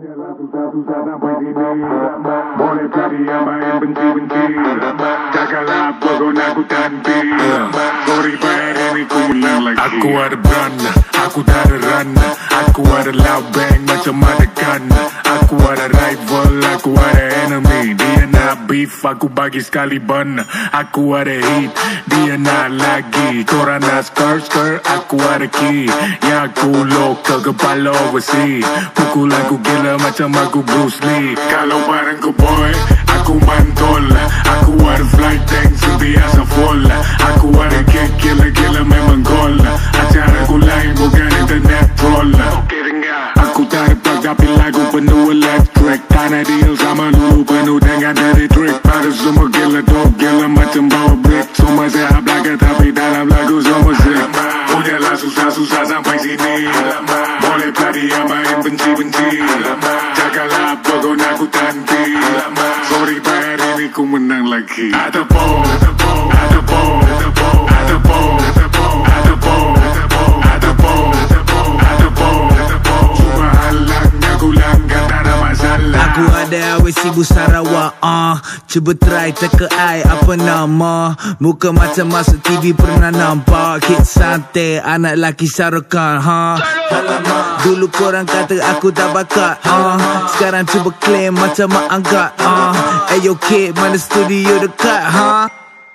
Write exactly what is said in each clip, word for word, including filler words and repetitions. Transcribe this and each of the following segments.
Udahlah susah-susah sampai sini. Boleh cari yang main benci-benci. Jagalah pokok aku tanti. Sorry bayar ini ku menang lagi. Aku ada brand, aku tak ada run. Aku ada loud bang macam ada gun. Aku ada rival, aku ada enemy. Dia nak beef, aku bagi sekali bun. Aku ada heat, dia nak lagi. Korang nak skirt-skirt, aku ada key. Yang aku local, kepala overseas. Pukul aku gila macam aku Bruce Lee. Kalau bareng ku boy, aku mantul. Aku ada flight tank, sentiasa full. Aku ada kick, gila-gila memang gol. Acara ku lain, bukan internet troll. Aku tak ada plug, tapi lagu penuh electric. Tanah deal sama dulu penuh dengan dari trick. Pada semua gila, dog gila macam bawa brick. Semua sehat belakang, tapi dalam lagu semua sick. Udahlah susah-susah sampai sini. Boleh pelari yang main benci-benci. Jagalah pokok aku tanti. Sorry bayar ini ku menang lagi. Ada po, ada po, ada po, ada po, ada po, ada po, ada po, ada po, ada po, ada po, ada po. Cuba halang aku langgar tak ada masalah. Aku ada awet Sibu Sarawak uh. Cuba try teka I apa nama. Muka macam masuk T V pernah nampak. Kid santai anak lelaki Sarukan ha. Dulu korang kata aku tak bakat uh. Sekarang cuba claim macam mak angkat uh. Ayo kid mana studio dekat ha.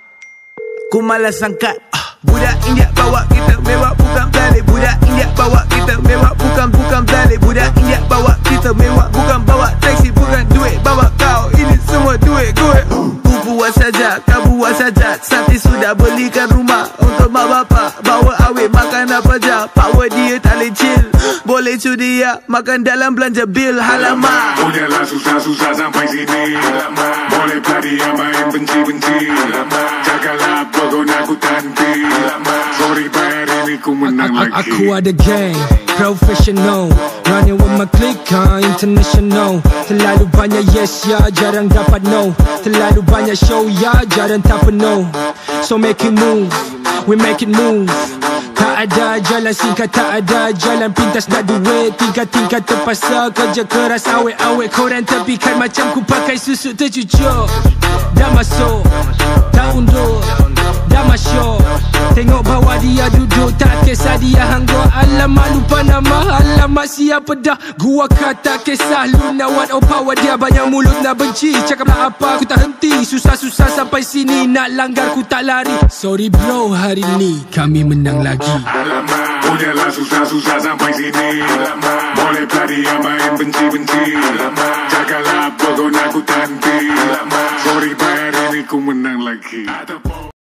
Ku malas angkat uh. Budak India bawa kita mewah bukan balik. Budak India bawa kita mewah bukan bukan balik. Budak India bawa kita mewah bukan bawa taksi. Bukan duit bawa kau, ini semua duit gue. Ku buat saja, kau buat saja. Santi sudah belikan rumah untuk mak bapak. Bawa awet makan apa je. Power dia tak boleh chill. Boleh cudi ya, makan dalam belanja bil. Halamak. Udahlah susah-susah sampai sini. Boleh pelari yang main benci-benci. Jagalah pokok aku tanti. Sorry bayar ini ku menang lagi. Aku ada gang, professional. Running with my clique, huh? International. Terlalu banyak yes ya, jarang dapat no. Terlalu banyak show ya, jarang tak penuh. So make it move, we make it move. Tak ada jalan singkat, tak ada jalan pintas nak duit. Tingkat-tingkat terpaksa kerja keras awet-awet. Korang tepikan macam ku pakai susu tercucuk. Dah masuk, dah undur, dah masyuk. Tengok bawah dia duduk, tak kisah dia hanggur. Alamak lupa nama, alamak siapa dah. Gua kata kisah Luna what oh power dia. Banyak mulut nak benci, cakaplah apa aku tak henti. Susah-susah sampai sini, nak langgar ku tak lari. Sorry bro, hari ni kami menang lagi. Alamak, udahlah susah-susah sampai sini. Boleh pelari yang main benci-benci. Jagalah pokok aku tanti. Sorry bayar ini ku menang lagi.